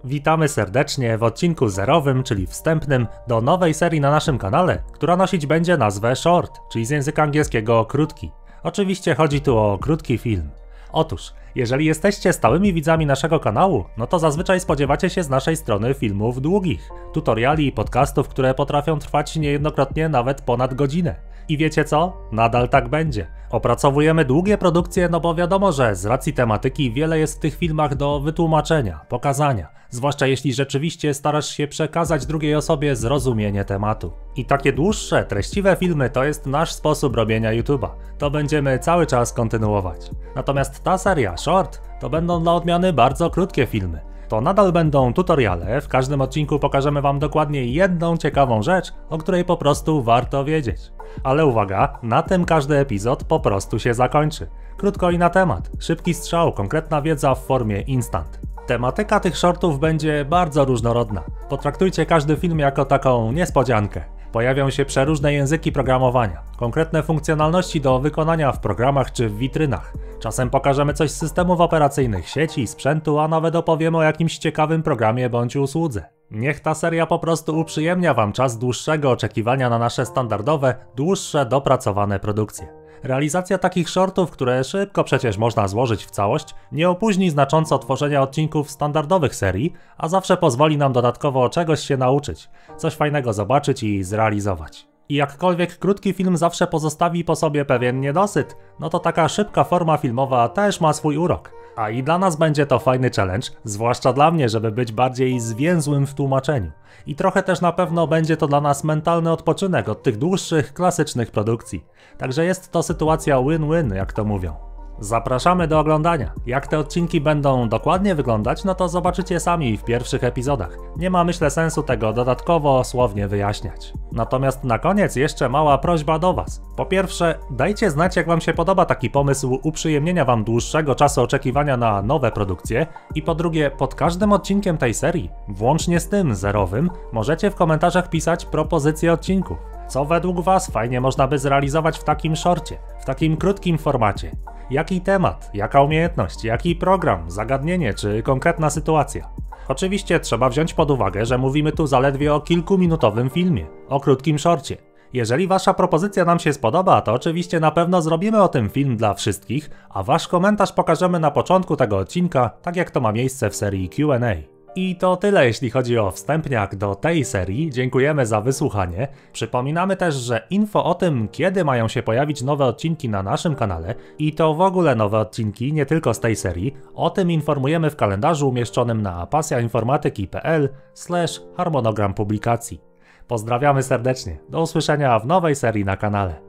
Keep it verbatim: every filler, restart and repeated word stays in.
Witamy serdecznie w odcinku zerowym, czyli wstępnym do nowej serii na naszym kanale, która nosić będzie nazwę Short, czyli z języka angielskiego krótki. Oczywiście chodzi tu o krótki film. Otóż, jeżeli jesteście stałymi widzami naszego kanału, no to zazwyczaj spodziewacie się z naszej strony filmów długich, tutoriali i podcastów, które potrafią trwać niejednokrotnie nawet ponad godzinę. I wiecie co? Nadal tak będzie. Opracowujemy długie produkcje, no bo wiadomo, że z racji tematyki wiele jest w tych filmach do wytłumaczenia, pokazania, zwłaszcza jeśli rzeczywiście starasz się przekazać drugiej osobie zrozumienie tematu. I takie dłuższe, treściwe filmy to jest nasz sposób robienia YouTube'a. To będziemy cały czas kontynuować. Natomiast ta seria Short to będą dla odmiany bardzo krótkie filmy. To nadal będą tutoriale, w każdym odcinku pokażemy wam dokładnie jedną ciekawą rzecz, o której po prostu warto wiedzieć. Ale uwaga, na tym każdy epizod po prostu się zakończy. Krótko i na temat, szybki strzał, konkretna wiedza w formie instant. Tematyka tych shortów będzie bardzo różnorodna. Potraktujcie każdy film jako taką niespodziankę. Pojawią się przeróżne języki programowania, konkretne funkcjonalności do wykonania w programach czy w witrynach. Czasem pokażemy coś z systemów operacyjnych, sieci, sprzętu, a nawet opowiemy o jakimś ciekawym programie bądź usłudze. Niech ta seria po prostu uprzyjemnia wam czas dłuższego oczekiwania na nasze standardowe, dłuższe, dopracowane produkcje. Realizacja takich shortów, które szybko przecież można złożyć w całość, nie opóźni znacząco tworzenia odcinków standardowych serii, a zawsze pozwoli nam dodatkowo czegoś się nauczyć, coś fajnego zobaczyć i zrealizować. I jakkolwiek krótki film zawsze pozostawi po sobie pewien niedosyt, no to taka szybka forma filmowa też ma swój urok. A i dla nas będzie to fajny challenge, zwłaszcza dla mnie, żeby być bardziej zwięzłym w tłumaczeniu. I trochę też na pewno będzie to dla nas mentalny odpoczynek od tych dłuższych, klasycznych produkcji. Także jest to sytuacja win-win, jak to mówią. Zapraszamy do oglądania. Jak te odcinki będą dokładnie wyglądać, no to zobaczycie sami w pierwszych epizodach. Nie ma, myślę, sensu tego dodatkowo słownie wyjaśniać. Natomiast na koniec jeszcze mała prośba do was. Po pierwsze, dajcie znać, jak wam się podoba taki pomysł uprzyjemnienia wam dłuższego czasu oczekiwania na nowe produkcje. I po drugie, pod każdym odcinkiem tej serii, włącznie z tym zerowym, możecie w komentarzach pisać propozycje odcinków. Co według was fajnie można by zrealizować w takim shorcie, w takim krótkim formacie? Jaki temat, jaka umiejętność, jaki program, zagadnienie czy konkretna sytuacja? Oczywiście trzeba wziąć pod uwagę, że mówimy tu zaledwie o kilkuminutowym filmie, o krótkim shorcie. Jeżeli wasza propozycja nam się spodoba, to oczywiście na pewno zrobimy o tym film dla wszystkich, a wasz komentarz pokażemy na początku tego odcinka, tak jak to ma miejsce w serii Q and A. I to tyle, jeśli chodzi o wstępniak do tej serii. Dziękujemy za wysłuchanie. Przypominamy też, że info o tym, kiedy mają się pojawić nowe odcinki na naszym kanale i to w ogóle nowe odcinki, nie tylko z tej serii, o tym informujemy w kalendarzu umieszczonym na pasjainformatyki kropka p l slash harmonogram publikacji. Pozdrawiamy serdecznie. Do usłyszenia w nowej serii na kanale.